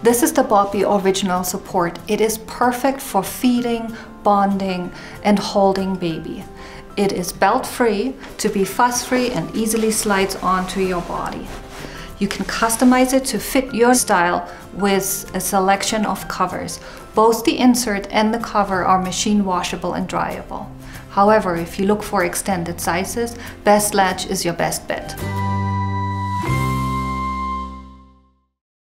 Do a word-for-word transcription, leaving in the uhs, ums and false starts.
This is the Boppy Original Support. It is perfect for feeding, bonding, and holding baby. It is belt-free to be fuss-free and easily slides onto your body. You can customize it to fit your style with a selection of covers. Both the insert and the cover are machine washable and dryable. However, if you look for extended sizes, Best Latch is your best bet.